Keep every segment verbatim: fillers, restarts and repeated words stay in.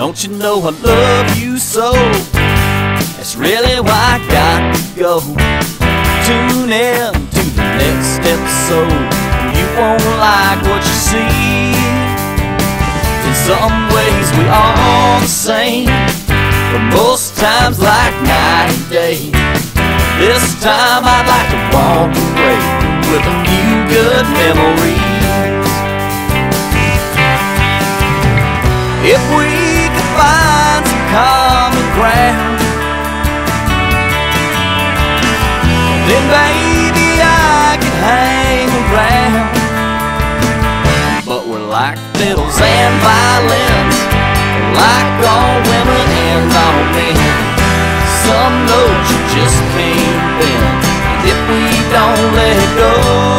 don't you know I love you so? That's really why I got to go. Tune in to the next episode. You won't like what you see. In some ways we are all the same, but most times like night and day. This time I'd like to walk away with a few good memories. If we could find some common ground, then baby I could hang around. But we're like fiddles and violins, like all women and all men. Some notes you just can't bend, and if we don't let go,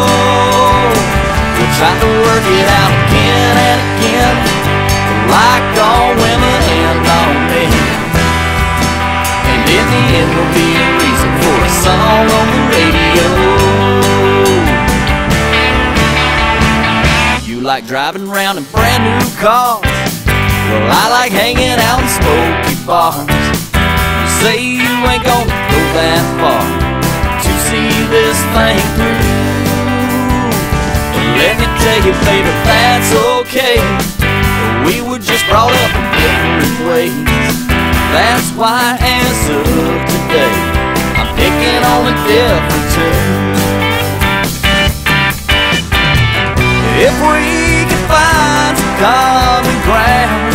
we'll try to work it out again and again, like all women and all men. And in the end will be a reason for a song on the radio. You like driving around in brand new cars, well I like hanging out in smoky bars. You say you ain't gonna go that far to see this thing through, but let me tell you baby, that's okay. We were just brought up in different ways. That's why as of today I'm picking on a different tune. If we can find some common ground,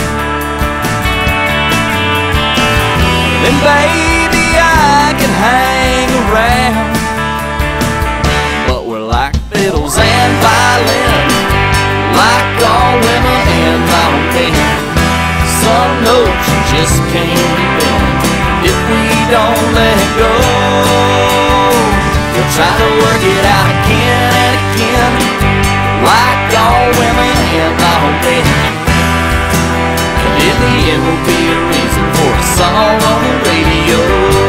then baby I can hang around. But we're like fiddles and violins, like all women and all men. Some notes you just can't bend, if we don't let go, we'll try to work it out again and again, like all women and all men. And in the end will be a reason for a song on the radio.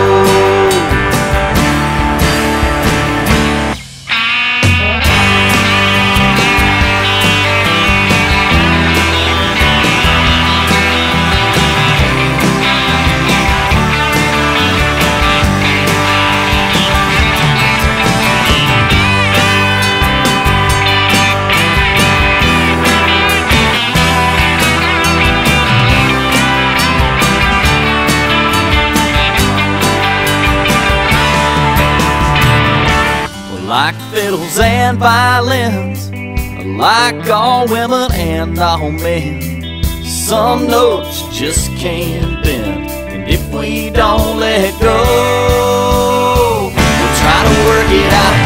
Like fiddles and violins, like all women and all men. Some notes you just can't bend, and if we don't let go, we'll try to work it out